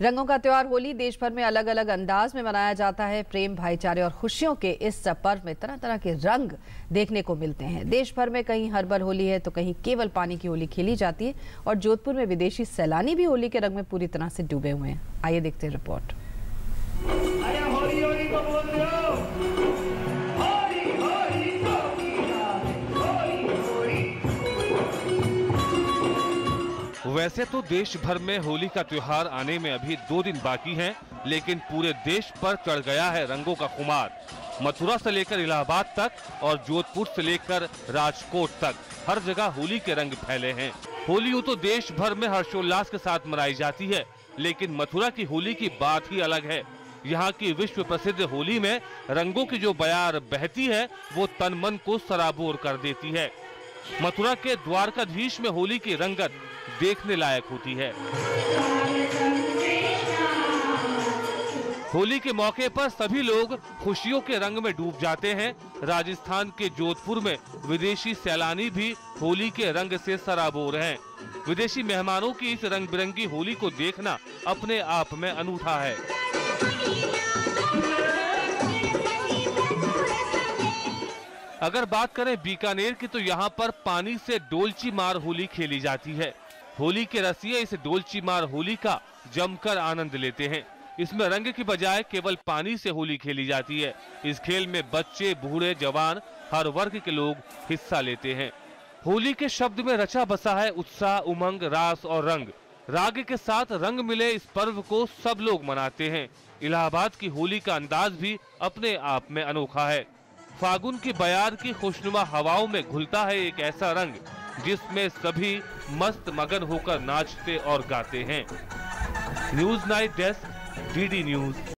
रंगों का त्योहार होली देश भर में अलग अलग अंदाज में मनाया जाता है। प्रेम, भाईचारे और खुशियों के इस पर्व में तरह तरह के रंग देखने को मिलते हैं। देश भर में कहीं हर्बल होली है तो कहीं केवल पानी की होली खेली जाती है और जोधपुर में विदेशी सैलानी भी होली के रंग में पूरी तरह से डूबे हुए हैं। आइए देखते हैं रिपोर्ट। वैसे तो देश भर में होली का त्योहार आने में अभी 2 दिन बाकी हैं, लेकिन पूरे देश पर चढ़ गया है रंगों का खुमार। मथुरा से लेकर इलाहाबाद तक और जोधपुर से लेकर राजकोट तक हर जगह होली के रंग फैले हैं। होली यूं तो देश भर में हर्षोल्लास के साथ मनाई जाती है, लेकिन मथुरा की होली की बात ही अलग है। यहाँ की विश्व प्रसिद्ध होली में रंगों की जो बयार बहती है वो तन मन को सराबोर कर देती है। मथुरा के द्वारकाधीश में होली की रंगत देखने लायक होती है। होली के मौके पर सभी लोग खुशियों के रंग में डूब जाते हैं। राजस्थान के जोधपुर में विदेशी सैलानी भी होली के रंग से सराबोर हैं। विदेशी मेहमानों की इस रंग बिरंगी होली को देखना अपने आप में अनूठा है। अगर बात करें बीकानेर की तो यहाँ पर पानी से डोलची मार होली खेली जाती है। होली के रसिये इस डोलची मार होली का जमकर आनंद लेते हैं। इसमें रंग की बजाय केवल पानी से होली खेली जाती है। इस खेल में बच्चे, बूढ़े, जवान हर वर्ग के लोग हिस्सा लेते हैं। होली के शब्द में रचा बसा है उत्साह, उमंग, रास और रंग। राग के साथ रंग मिले इस पर्व को सब लोग मनाते हैं। इलाहाबाद की होली का अंदाज भी अपने आप में अनोखा है। फागुन की बयार की खुशनुमा हवाओं में घुलता है एक ऐसा रंग जिसमें सभी मस्त मगन होकर नाचते और गाते हैं। News night desk, DD news.